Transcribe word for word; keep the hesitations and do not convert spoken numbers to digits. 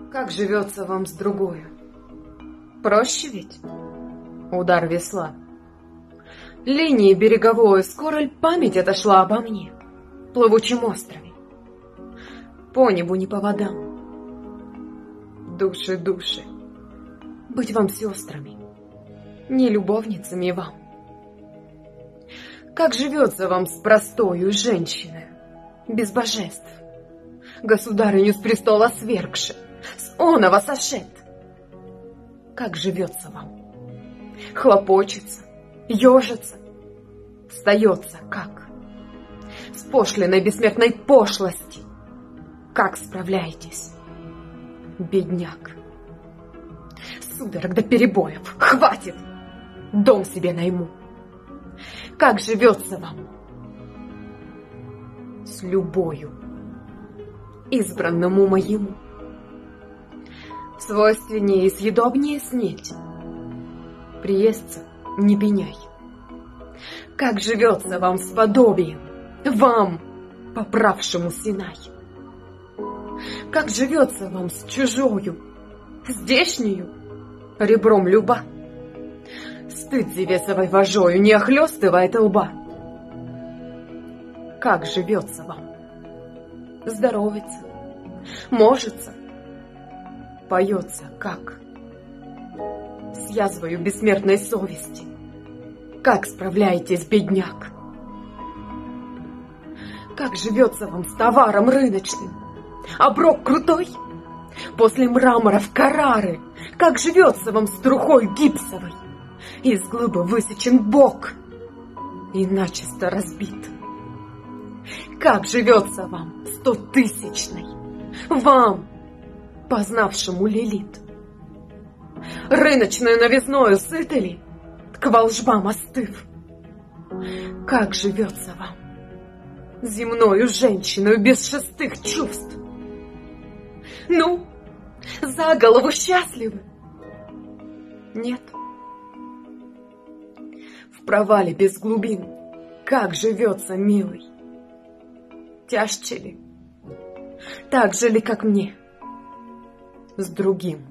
Как живется вам с другою? Проще ведь? Удар весла. Линии береговой, скоро ль память отошла обо мне, плывучем острове? По небу, не по водам. Души, души, быть вам сестрами, не любовницами вам. Как живется вам с простою женщиной, без божеств, государыню с престола свергши, с оного сошед? Как живется вам? Хлопочется, ежится, встается как? С пошлиной бессмертной пошлости. Как справляетесь, бедняк? Судорог до перебоев, хватит, дом себе найму. Как живется вам с любою, избранному моему? Свойственнее и съедобнее снеть, приестся не пеняй. Как живется вам с подобием, вам, поправшему Синай? Как живется вам с чужою, здешнюю, ребром люба? Стыд зевесовой вожою не охлёстывает лба. Как живется вам? Здоровится, можется, поется как? С язвою бессмертной совести. Как справляетесь, бедняк? Как живется вам с товаром рыночным? Оброк крутой? После мраморов Каррары. Как живется вам с трухой гипсовой? Из глыбы высечен бок и начисто разбит. Как живется вам стотысячной, вам, познавшему Лилит? Рыночную новизною сыты ли, к волжбам остыв? Как живется вам земною женщиною без шестых чувств? Ну, за голову счастливы? Нет. В провале без глубин как живется, милый? Тяжче ли? Так же ли, как мне, с другим?